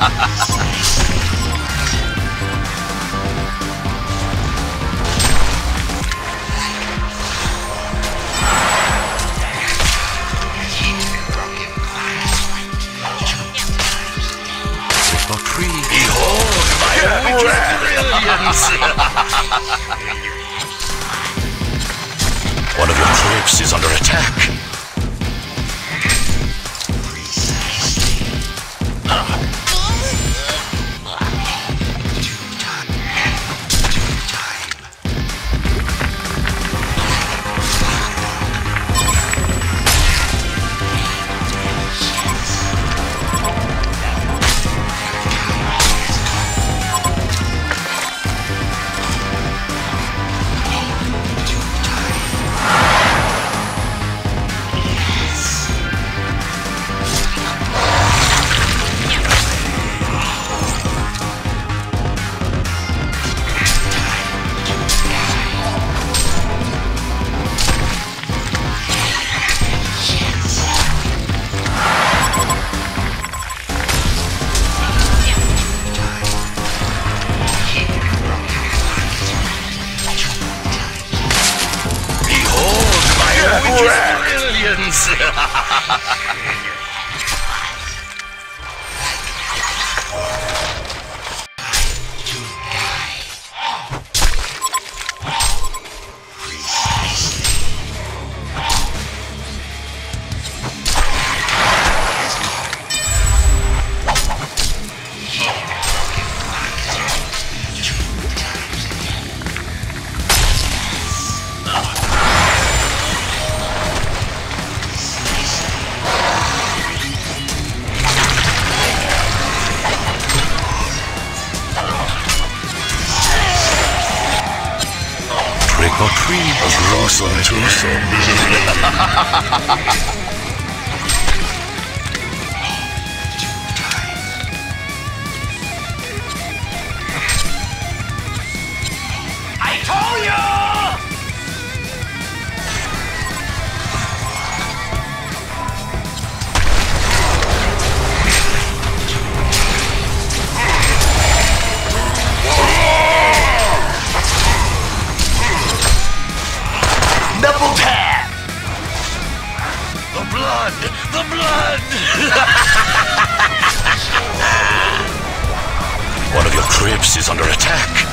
Behold my brilliance! One of your crypts is under attack. Brilliance! Trick or treat, a gruesome twosome. I told you! Double tap! The blood! The blood! One of your crypts is under attack.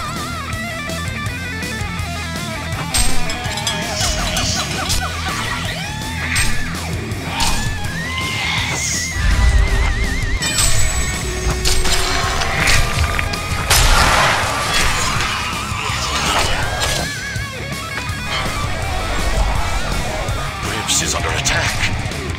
Is under attack.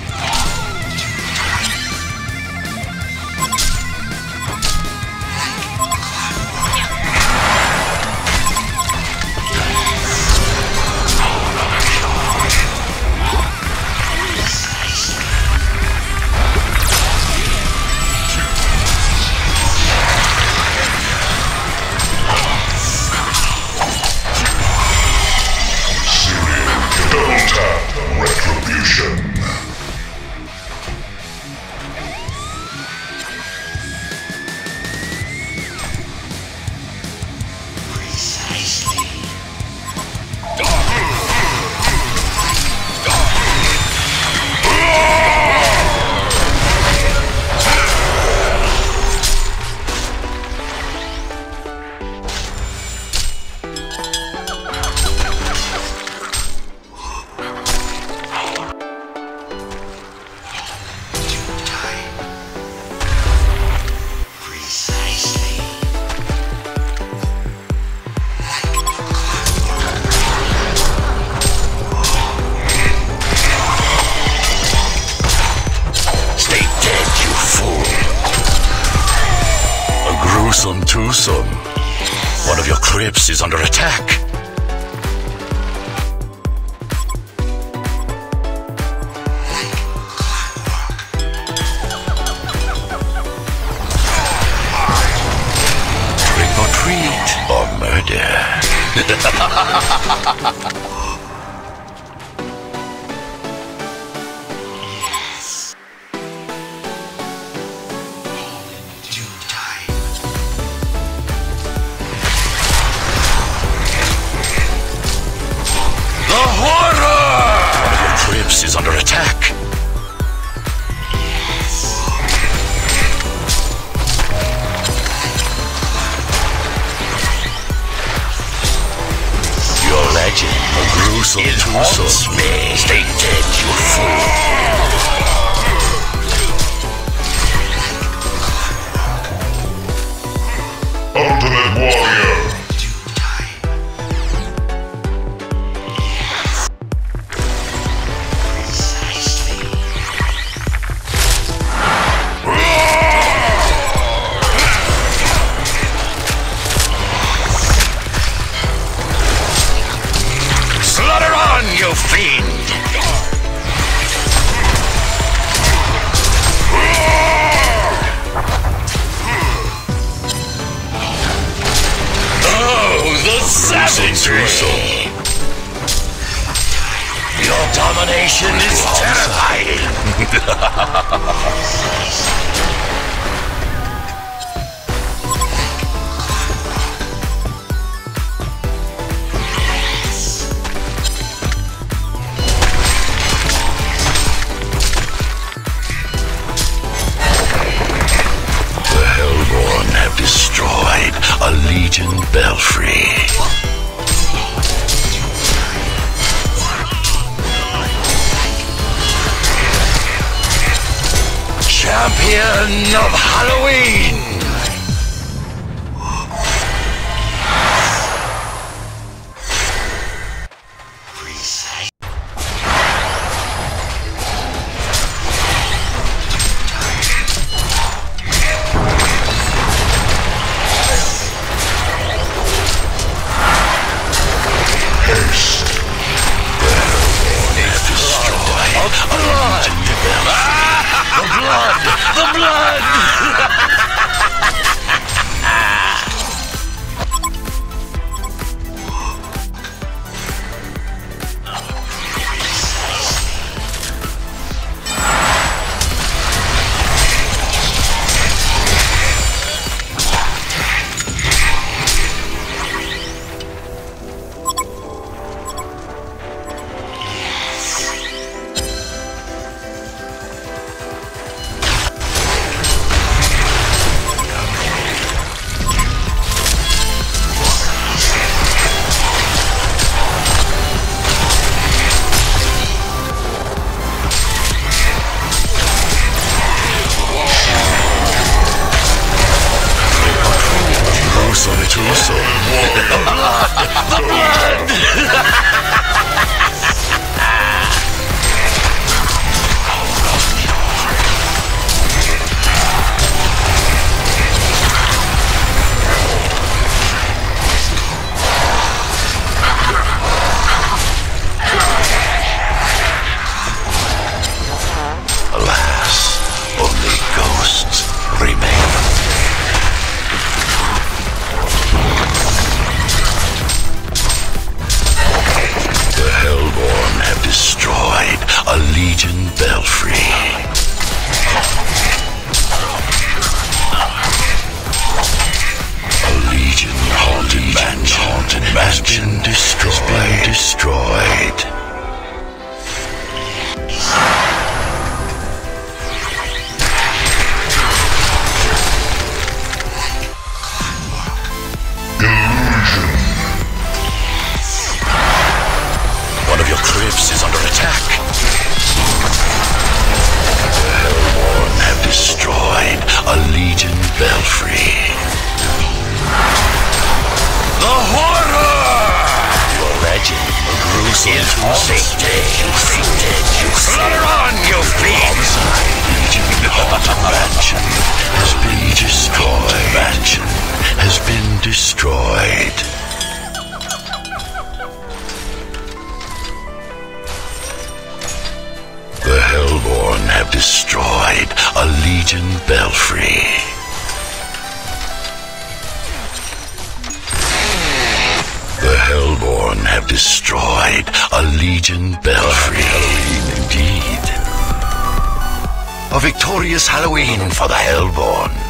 Gruesome twosome. One of your crypts is under attack. Trick or treat or murder. is under attack. Your legend, a gruesome twosome. Stay dead, you fool. Ultimate Warrior. Slaughter on, you fiend! The savagery! Your domination is terrifying! The Hellborn have destroyed a Legion belfry. Champion of Halloween! The blood! The blood! Alas, only ghosts remain. The Hellborn have destroyed a Legion belfry. A Legion haunted mansion has been destroyed. One of your crypts is under attack. The Hellborn have destroyed a Legion belfry. The horror! Your legend, a gruesome you slaughter on, you fiend! Legion haunted mansion has been destroyed. The Hellborn have destroyed a Legion belfry. The Hellborn have destroyed a Legion belfry. Halloween indeed. A victorious Halloween for the Hellborn.